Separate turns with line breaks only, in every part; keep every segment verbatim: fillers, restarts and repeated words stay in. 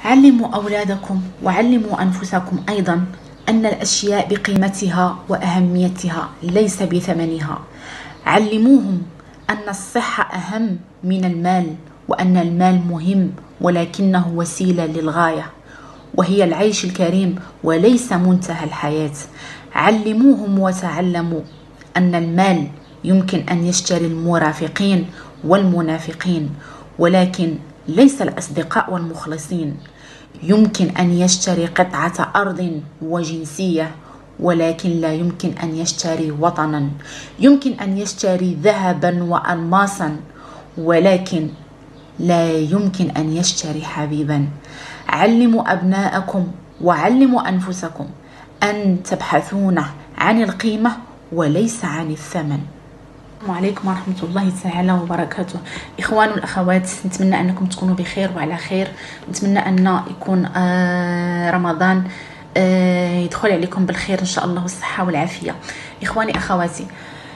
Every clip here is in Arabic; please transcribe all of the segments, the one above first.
علموا أولادكم وعلموا أنفسكم أيضا أن الأشياء بقيمتها وأهميتها ليس بثمنها. علموهم أن الصحة أهم من المال، وأن المال مهم ولكنه وسيلة للغاية وهي العيش الكريم وليس منتهى الحياة. علموهم وتعلموا أن المال يمكن أن يشتري المرافقين والمنافقين، ولكن ليس الأصدقاء والمخلصين. يمكن أن يشتري قطعة أرض وجنسية، ولكن لا يمكن أن يشتري وطنا. يمكن أن يشتري ذهبا وألماسا، ولكن لا يمكن أن يشتري حبيبا. علموا أبناءكم وعلموا أنفسكم أن تبحثون عن القيمة وليس عن الثمن. السلام عليكم ورحمة الله تعالى وبركاته. إخوان والأخوات، نتمنى أنكم تكونوا بخير وعلى خير. نتمنى أن يكون آه رمضان آه يدخل عليكم بالخير إن شاء الله والصحة والعافية. إخواني أخواتي،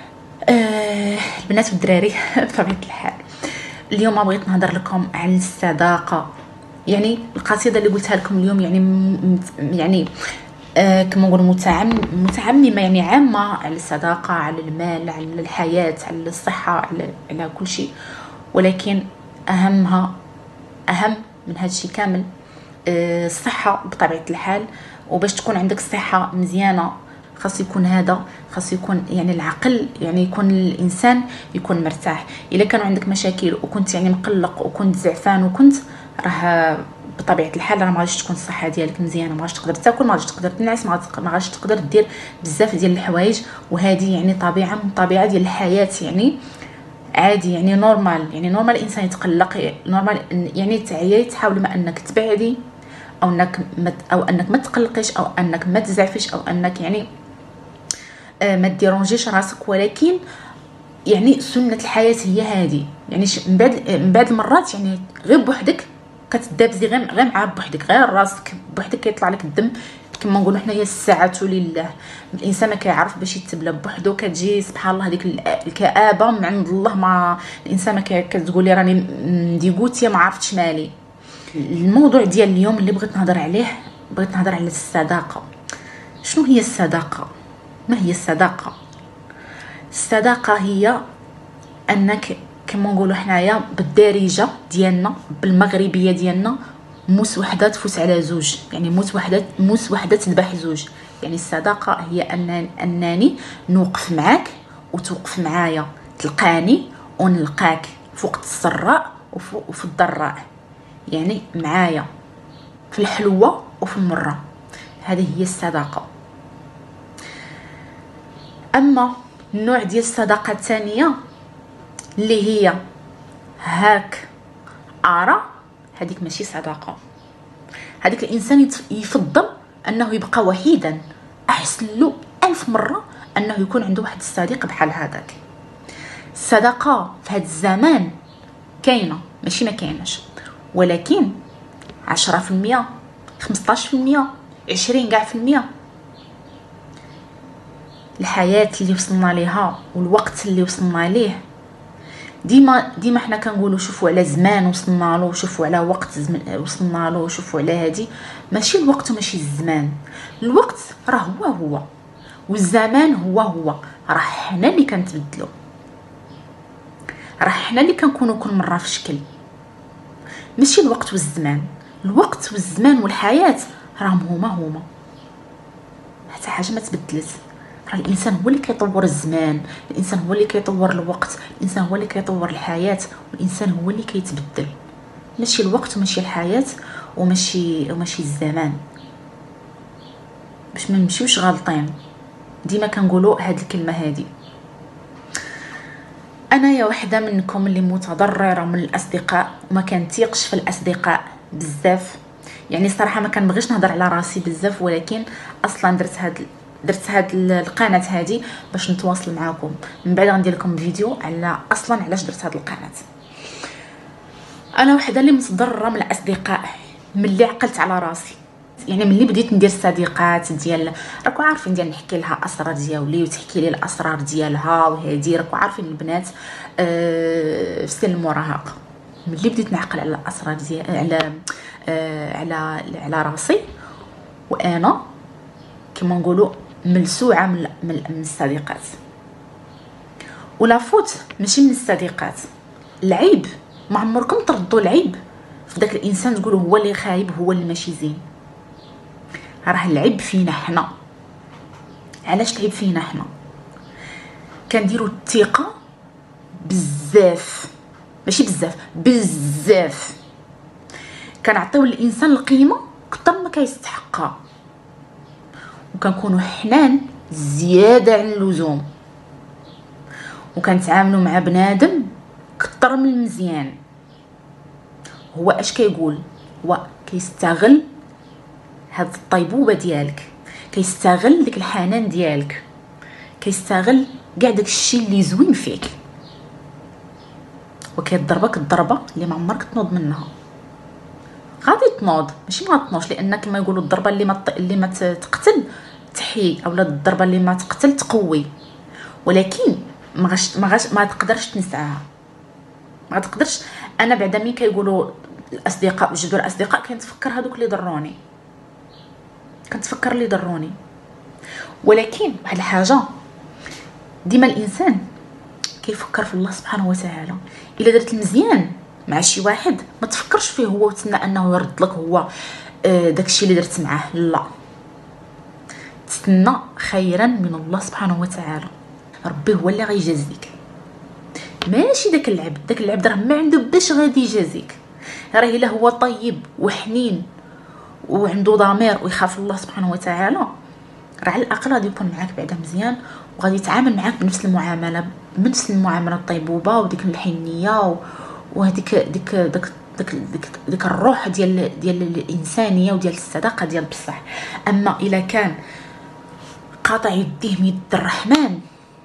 آه البنات والدراري بطبيعة الحال، اليوم بغيت نهضر لكم عن الصداقة. يعني القصيدة اللي قلتها لكم اليوم يعني يعني آه كما نقول متعم متعممه، يعني عامه على الصداقه، على المال، على الحياه، على الصحه، على على كل شيء، ولكن اهمها اهم من هذا الشيء كامل آه الصحه بطبيعه الحال. وباش تكون عندك الصحه مزيانه خاص يكون هذا خاص يكون يعني العقل، يعني يكون الانسان يكون مرتاح. الا كانوا عندك مشاكل وكنت يعني مقلق وكنت زعفان وكنت راه بطبيعه الحال راه ما غاديش تكون الصحه ديالك مزيانه، ما غاديش تقدر تاكل، ما غاديش تقدر تنعس، ما غاديش تقدر دير بزاف ديال الحوايج. وهذه يعني طبيعه من طبيعه ديال الحياه، يعني عادي، يعني نورمال، يعني نورمال الانسان يتقلق، نورمال يعني تعيي. تحاولي ما انك تبعدي او انك مت او انك ما تقلقيش او انك ما تزعفيش او انك يعني آه ما ديرونجيش راسك، ولكن يعني سنه الحياه هي هذه. يعني من بعد من بعد المرات يعني غير بوحدك كتدابزي، غير غير مع بوحدك، غير راسك بوحدك كيطلع لك الدم. كما نقولوا حنايا الساعه لله. الانسان ما كيعرف باش يتبلى بوحدو، كتجي سبحان الله هذيك الكآبه من عند الله. ما الانسان ما كتقولي راني مديغوتيه ما عرفتش مالي. الموضوع ديال اليوم اللي بغيت نهضر عليه، بغيت نهضر على الصداقه. شنو هي الصداقه؟ ما هي الصداقه؟ الصداقه هي انك كما نقولوا حنايا بالدارجه ديالنا بالمغربيه ديالنا موس وحده تفوت على زوج، يعني موس وحده موس وحده تذبح زوج. يعني الصداقه هي ان انني نوقف معاك وتوقف معايا، تلقاني ونلقاك في وقت السراء وفي الضراء، يعني معايا في الحلوه وفي المره. هذه هي الصداقه. اما النوع ديال الصداقه الثانيه اللي هي هاك ارى، هذيك ماشي صداقه. هذيك الانسان يفضل انه يبقى وحيدا، احسن له الف مره انه يكون عنده واحد الصديق بحال هذاك. الصداقه في هذا الزمان كاينه، ماشي ما كايناش، ولكن عشرة في المية، خمسطاش في المية، عشرين كاع في المية. الحياه اللي وصلنا ليها والوقت اللي وصلنا ليه، ديما ديما حنا كنقولوا شوفوا على زمان وصلنا له، شوفوا على وقت وصلنا له، شوفوا على هذه. ماشي الوقت وماشي الزمان، الوقت راه هو هو والزمان هو هو. راه حنا اللي كنتبدلوا، راه حنا اللي كنكونوا كل مره في شكل، ماشي الوقت والزمان. الوقت والزمان والحياه راهم هما هما، حتى حاجه ما تبدلت. راه الانسان هو اللي كيطور الزمان، الانسان هو اللي كيطور الوقت، الانسان هو اللي كيطور الحياه، والانسان هو اللي كيتبدل، ماشي الوقت وماشي الحياه وماشي وماشي الزمان. باش ما نمشيوش غالطين، ديما كنقولوا هاد الكلمه هادي. انا يا وحده منكم اللي متضرره من الاصدقاء وما كنتيقش في الاصدقاء بزاف. يعني صراحه ما كنبغيش نهضر على راسي بزاف، ولكن اصلا درت هاد درت هاد القناه هذه باش نتواصل معكم. من بعد غندير لكم فيديو على اصلا علاش درت هاد القناه. انا وحده اللي متضرره من الاصدقاء ملي عقلت على راسي. يعني ملي بديت ندير صديقات ديال، راكم عارفين، ديال نحكي لها اسرار ديالي وتحكي لي الاسرار ديالها، وهذه راكم عارفين البنات آه في سن المراهقه. ملي بديت نعقل على الاسرار ديال على آه على على راسي، وانا كما نقولوا ملسوعه من من الصديقات. ولا فوت ماشي من الصديقات، العيب ما عمركم تردوا العيب في داك الانسان تقولوا هو اللي خايب، هو اللي ماشي زين. راه العيب فينا حنا. علاش العيب فينا حنا؟ كنديروا الثقه بزاف، ماشي بزاف، بزاف. كنعطيو الانسان القيمه اكثر ما كيستحقها، وكنكونوا حنان زياده عن اللزوم، وكنتعاملوا مع بنادم اكثر من المزيان. هو اش كيقول؟ هو كيستغل هاد الطيبوبه ديالك، كيستغل ديك الحنان ديالك، كيستغل كاع داكشي اللي زوين فيك، وكيضربك الضربه اللي ما عمرك تنوض منها. غادي تنوض، ماشي ما تنوضش، لان كما يقولوا الضربه اللي ما اللي ما تقتل تحيي، اولا الضربه اللي ما تقتل تقوي، ولكن ما غاش ما غاش ما تقدرش تنساها، ما تقدرش. انا بعدا ملي كيقولوا الاصدقاء وجدوا الاصدقاء كنتفكر هذوك اللي ضروني، كنتفكر اللي ضروني. ولكن واحد الحاجه، ديما الانسان كيفكر في الله سبحانه وتعالى. الا درت المزيان مع شي واحد ما تفكرش فيه هو وتسنى انه يرد لك هو داكشي اللي درت معاه، لا، تسنى خيرا من الله سبحانه وتعالى. ربي هو اللي غيجازيك، ماشي داك العبد. داك العبد راه ما عنده باش غادي يجازيك. راه الا هو طيب وحنين وعنده ضمير ويخاف الله سبحانه وتعالى، راه على الاقل غادي يكون معاك بعدا مزيان، وغادي يتعامل معاك بنفس المعامله، بنفس المعامله الطيبوبه وديك الحنيه وهذيك ديك داك داك ديك, ديك الروح ديال ديال الانسانيه وديال الصداقه ديال بصح. اما الا كان قاطع يديه من يد الرحمن،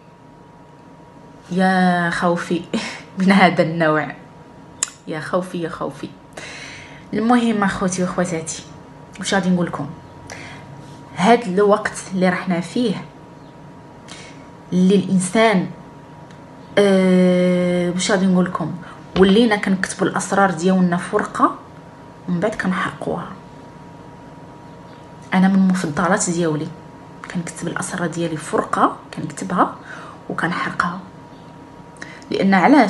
يا خوفي من هذا النوع، يا خوفي يا خوفي. المهم اخوتي واخواتاتي، واش غادي نقول لكم؟ هاد الوقت اللي رحنا فيه، اللي الانسان أه واش غادي نقول لكم، ولينا كنكتبوا الاسرار ديالنا في ورقه ومن بعد كنحرقوها. انا من المفضلات ديالي كنكتب الاسرار ديالي في ورقه، كنكتبها وكنحرقها. لان علاش؟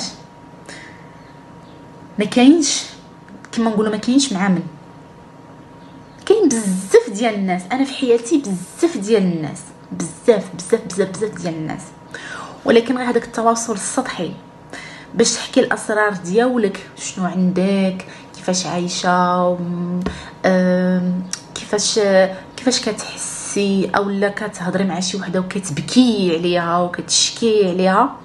ما كاينش كما نقولوا ما كاينش معامل. كاين بزاف ديال الناس، انا في حياتي بزاف ديال الناس، بزاف بزاف بزاف بزاف ديال الناس، ولكن غير هذاك التواصل السطحي باش تحكي الاسرار ديالك، شنو عندك، كيفاش عايشه، كيفاش كيفاش كتحسي، اولا كتهضري مع شي وحده وكتبكي عليها وكتشكي عليها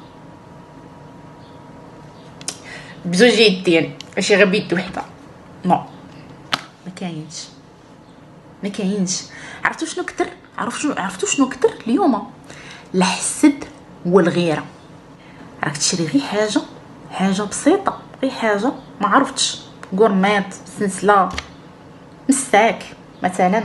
بزوج يدين، ماشي غير بيد وحده. نو، ما كاينش ما كاينش. عرفتوا شنو كتر؟ عرفتوا شنو عرفتوا شنو كتر اليوم؟ الحسد والغيره. راك تشري غير حاجه حاجه بسيطه، غير حاجه ما عرفتش، قرميط، سلسله، مساك مثلا،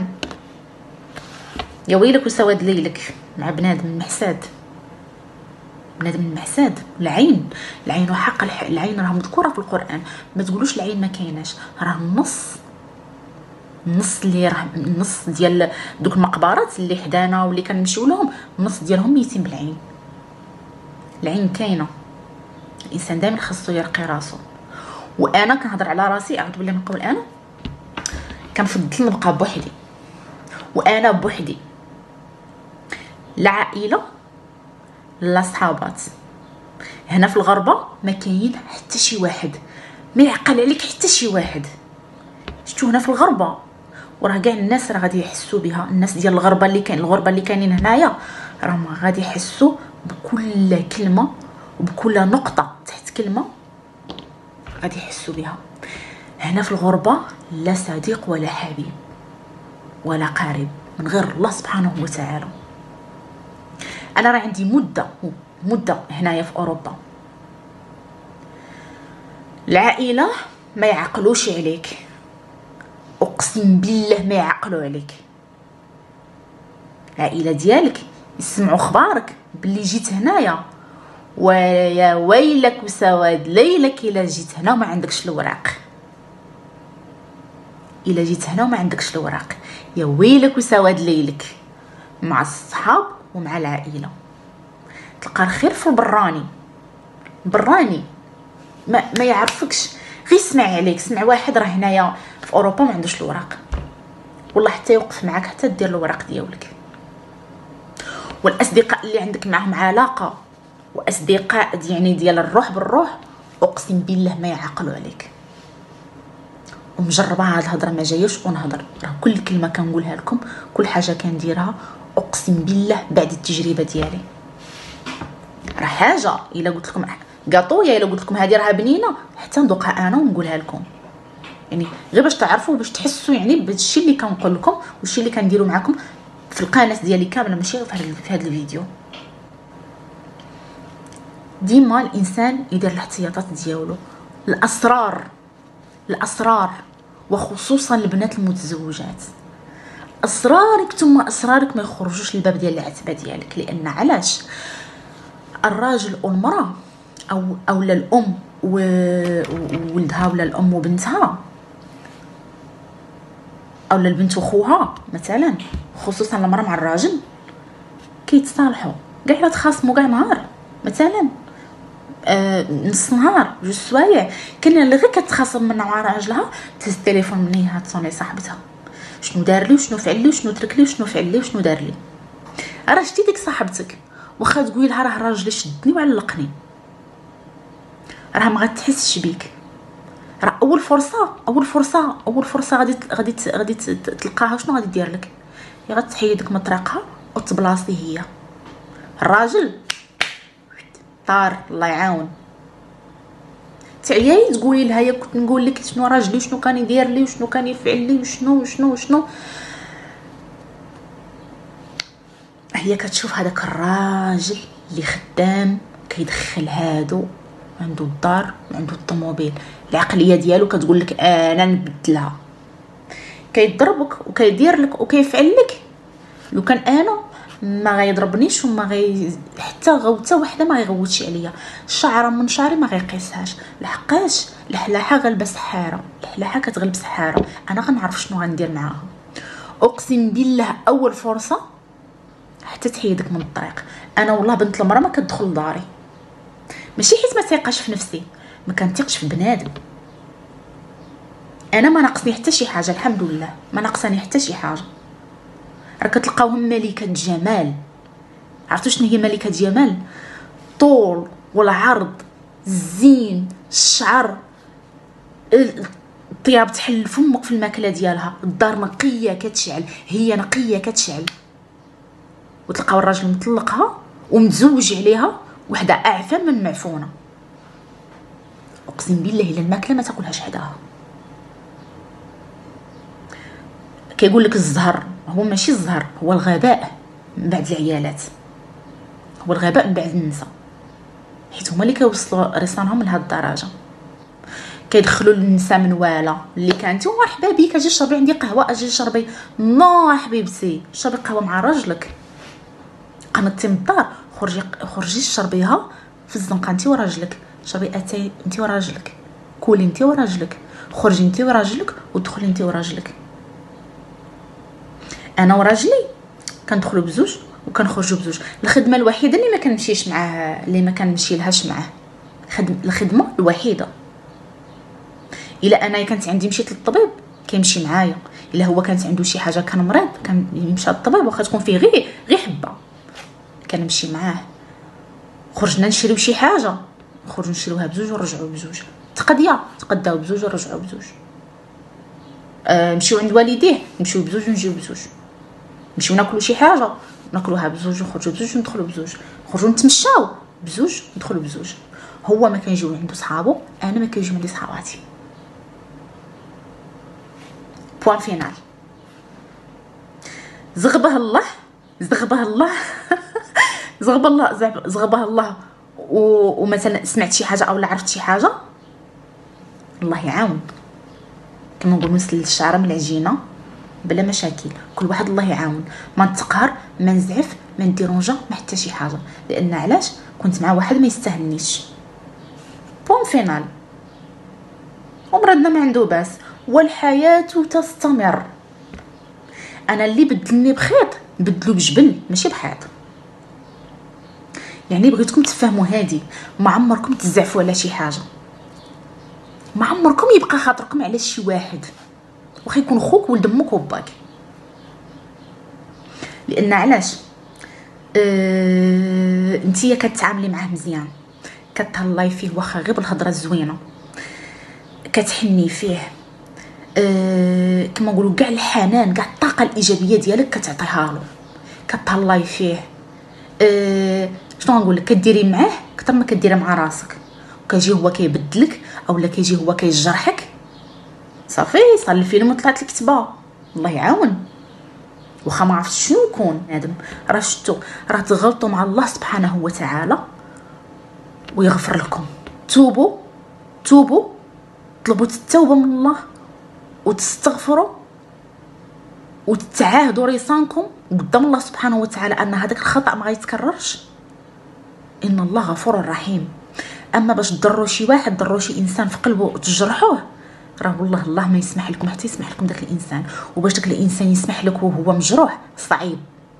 يا ويلك وسواد ليلك مع بنادم محساد، بنادم المحساد. العين، العين حق العين راه مذكوره في القران، ما تقولوش العين ما كايناش، راه النص النص اللي راه النص ديال دوك المقبرات اللي حدانا واللي كنمشيو لهم، النص ديالهم ميتين بالعين. العين كاينه، الانسان دائما خاصو يرقي راسو. وانا كنهضر على راسي، اعوذ بالله من قول، انا كنفضل نبقى بوحدي، وانا بوحدي، لا عائله لا صحابات. هنا في الغربه ما كاين حتى شي واحد، ما يعقل عليك حتى شي واحد. شفتو هنا في الغربه، وراه كاع الناس راه غادي يحسوا بها، الناس ديال الغربه اللي كاين الغربه اللي كاينين هنايا راه ما غادي يحسوا بكل كلمه وبكل نقطه تحت كلمه غادي يحسوا بها. هنا في الغربه لا صديق ولا حبيب ولا قريب من غير الله سبحانه وتعالى. انا راه عندي مده مده هنايا في اوروبا، العائله ما يعقلوش عليك، اقسم بالله ما يعقلوا عليك. العائله ديالك يسمعوا اخبارك باللي جيت هنايا، ويا ويلك وسواد ليلك الا جيت هنا وما عندكش الوراق. الا جيت هنا وما عندكش الوراق، يا ويلك وسواد ليلك مع الصحاب ومع العائله. تلقى الخير في البراني، براني ما, ما يعرفكش، غير سمع عليك، سمع واحد راه هنايا في اوروبا ما عندوش الوراق، والله حتى يوقف معاك حتى دير الوراق ديالك. والاصدقاء اللي عندك معهم علاقه واصدقاء يعني ديال الروح بالروح، اقسم بالله ما يعقلوا عليك. ومجربه هاد الهضره ما جايوش ونهضر، راه كل كلمه كنقولها لكم، كل حاجه كنديرها اقسم بالله بعد التجربه ديالي. راه حاجه الا قلت لكم قاطويه، الا قلت لكم هذه راها بنينه حتى ندوقها انا ونقولها لكم، يعني غير باش تعرفوا باش تحسوا يعني بالشيء اللي كنقول لكم والشيء اللي كنديروا معكم في القناه ديالي كامله، ماشي غير في هذا الفيديو. ديما الانسان يدير الاحتياطات ديالو. الاسرار الاسرار وخصوصا البنات المتزوجات، اسرارك ثم اسرارك ما يخرجوش للباب ديال العتبه ديالك. لان علاش؟ الراجل والمراه او او الام وولدها ولا الام وبنتها او البنت وخوها مثلا، خصوصا المراه مع الراجل، كيتصالحوا كاع الا تخاصموا كاع نهار مثلا، آه نص نهار جوج سوايع. كاين اللي غير كتخاصم من مع راجلها تهز التليفون منيها تصوني صاحبتها، شنو دار لي وشنو فعل لي وشنو ترك لي وشنو فعل لي وشنو دار لي. راه شتي ديك صاحبتك واخا تقولي لها راه راجلي شدني وعلقني، راه ما غتحسش بيك. راه اول فرصه اول فرصه اول فرصه غادي غادي غادي تلقاها، شنو غادي دير لك؟ يا غتحيدك من طريقها وتبلاصي هي. الراجل طار الله يعاون، تعياي تقولي لها يا كنت نقول لك شنو راجلي شنو كان يدير لي وشنو كان يفعل لي وشنو وشنو وشنو. هي كتشوف هذاك الراجل اللي خدام كيدخل هادو عنده الدار وعنده الطوموبيل، العقليه ديالو كتقول لك انا نبدلها، كيضربك وكيدير لك وكيفعل لك. لو كان انا ما غيضربنيش وما غي حتى غوته وحده ما غيغوتش عليا، شعره من شعري ما غيقيسهاش، لحقاش الحلاحه غلبه سحاره، الحلاحه كتغلب سحاره. انا غنعرف شنو غندير معاها. اقسم بالله اول فرصه حتى تحيدك من الطريق. انا والله بنت المراه ما كتدخل لداري، ماشي حيت ما ثقاش في نفسي، ما كنثقش في بنادم. انا ما ناقصني حتى شي حاجه، الحمد لله ما ناقصاني حتى شي حاجه. راه كتلقاوهم ملكه جمال. عرفتوا شنو هي ملكه جمال؟ طول والعرض، الزين، الشعر، الطياب تحل فمك في الماكله ديالها، الدار نقيه كتشعل، هي نقيه كتشعل. وتلقاو الراجل مطلقها ومتزوج عليها وحده اعفن من معفونه. اقسم بالله الا الماكله ما تاكلهاش حداها. كيقول لك الزهر هو ماشي الزهر، هو الغباء من بعد العيالات، هو الغباء من بعد النساء، حيت هما اللي كيوصلوا رسالهم لهاد الدرجه. كيدخلوا النساء منواله اللي كانتي مرحبا بك اجي شربي عندي قهوه، اجي شربي. نو حبيبتي شربي قهوه مع راجلك، قنطتي من الدار خرجي خرجي شربيها في الزنقه انت وراجلك، شربي اتاي انت وراجلك، كولي انت وراجلك، خرجي انت وراجلك ودخلي انت وراجلك. انا وراجلي كندخلوا بزوج وكنخرجوا بزوج. الخدمه الوحيده اللي ما كنمشيش معاه اللي ما كنمشي لهاش معاه خدم الخدمه الوحيده، الا انا كانت عندي مشيت للطبيب كيمشي معايا، الا هو كانت عنده شي حاجه كان مريض كان يمشي للطبيب واخا تكون فيه غير غير حبه كنمشي معاه. خرجنا نشريو شي حاجه نخرجوا نشريوها بزوج ونرجعوا بزوج، تقضيه تقداو بزوج ونرجعوا بزوج. أه نمشيو عند والديه نمشيو بزوج ونجيو بزوج، نمشيو ناكلوا شي حاجه ناكلوها بزوج ونخرجوا بزوج وندخلوا بزوج، نخرجوا نتمشاو بزوج ندخلوا بزوج. هو ما كيجيو عنده صحابو، انا ما كيجيو عندي صحاباتي. بوان فينال. زغبه الله زغبه الله زغبه الله زغبه الله ومثلا سمعت شي حاجه او عرفت شي حاجه، الله يعاون. كما نقول نسل الشعره من العجينه بلا مشاكل، كل واحد الله يعاون. ما نتقهر ما نزعف ما نديرونجا ما حتى شي حاجه، لان علاش كنت مع واحد ما يستاهلنيش. بون فينال. ومرضنا ما عنده باس، والحياة تستمر. انا اللي بدلني بخيط نبدلو بجبل ماشي بحيط. يعني بغيتكم تفهموا هادي، ما عمركم تزعفوا على شي حاجه، ما عمركم يبقى خاطركم على شي واحد واخا يكون خوك ولد امك وباك. لان علاش اه... انتيا كتعاملي معاه مزيان، كتهلاي فيه واخا غير بالهضره الزوينه، كتحني فيه اه... كما نقولوا كاع الحنان كاع الطاقه الايجابيه ديالك كتعطيها له، كتهلاي فيه اه... شنو نقول لك، كديري معاه اكثر ما كديري مع راسك. وكيجي هو كيبدلك اولا كيجي هو كيجرحك، صافي صار الفيلم وطلعت الكتبه. الله يعاون. واخا ما عرفتش شنو يكون ادم، راه شفتوا راه تغلطوا مع الله سبحانه وتعالى ويغفر لكم. توبوا توبوا طلبوا التوبه من الله وتستغفروا وتتعاهدوا ريسانكم قدام الله سبحانه وتعالى ان هذاك الخطا ما غيتكررش. ان الله غفور رحيم. اما باش تضروا شي واحد، ضروا شي انسان في قلبه وتجرحوه، راه والله الله ما يسمح لكم حتى يسمح لكم داك الانسان. وباش داك الانسان يسمح لك وهو مجروح صعيب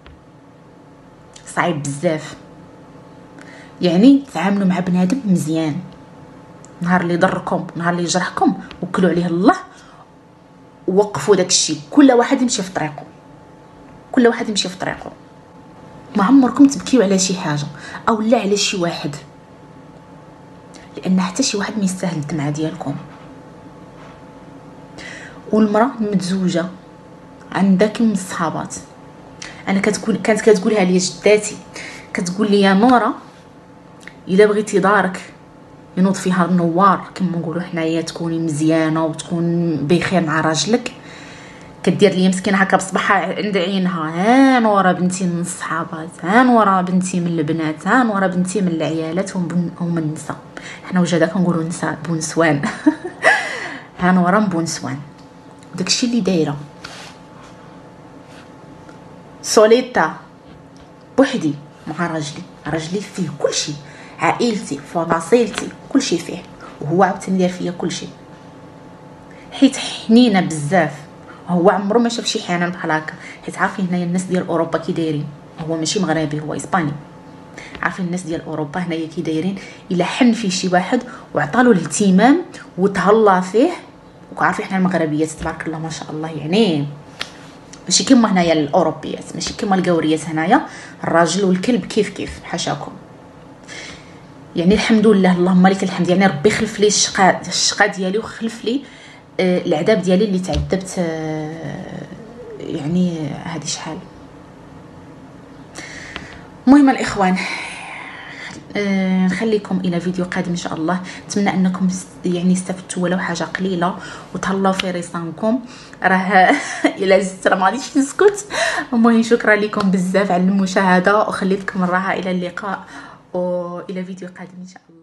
صعيب بزاف. يعني تعاملوا مع بنادم مزيان، نهار اللي ضركم نهار اللي جرحكم وكلوا عليه الله ووقفوا داك الشيء. كل واحد يمشي في طريقه، كل واحد يمشي في طريقه. ما عمركم تبكيو على شي حاجه او لا على شي واحد، لان حتى شي واحد ما يستاهل الدمعه ديالكم. والمراه متزوجه عندها كم من الصحابات، انا كتقول كانت كتقولها لي جداتي، كتقول لي يا نوره الا بغيتي دارك ينوض فيها النوار كما نقولوا حنايا، تكوني مزيانه وتكون بخير مع راجلك، كدير لي مسكينه هكا بصباحها عند عينها، ها نوره بنتي من الصحابات، ها نوره بنتي من البنات، ها نوره بنتي من العيالات ومن النساء. حنا وجاده كنقولوا نساء بونسوان ها نوره بونسوان. داكشي اللي دايره سوليتا بوحدي مع راجلي، راجلي فيه كلشي، عائلتي فصيلتي كلشي فيه، وهو عاوتاني داير فيا كلشي، حيت حنينه بزاف. هو عمره ما شاف شي حنان بحال هكا، حيت عارفين هنايا الناس ديال اوروبا كي دايرين. هو ماشي مغربي، هو اسباني. عارفين الناس ديال اوروبا هنايا كي دايرين، الا حن فيه شي واحد وعطالو الاهتمام وتهلا فيه. وعارفين حنا المغربيات تبارك الله ما شاء الله، يعني ماشي كيما هنايا الاوروبيات، ماشي كيما القوريات. هنايا الراجل والكلب كيف كيف حاشاكم. يعني الحمد لله اللهم لك الحمد، يعني ربي خلف لي الشقاء الشقاء ديالي وخلف لي آه العذاب ديالي اللي تعذبت. آه يعني هذه شحال. المهم الاخوان، آه نخليكم الى فيديو قادم ان شاء الله. نتمنى انكم يعني استفدتوا ولو حاجه قليله وتهلاو في ريسانكم. راه الا زدت راه ما غاديش نسكت. المهم شكرا لكم بزاف على المشاهده، وخليتكم الراحه. الى اللقاء والى فيديو قادم ان شاء الله.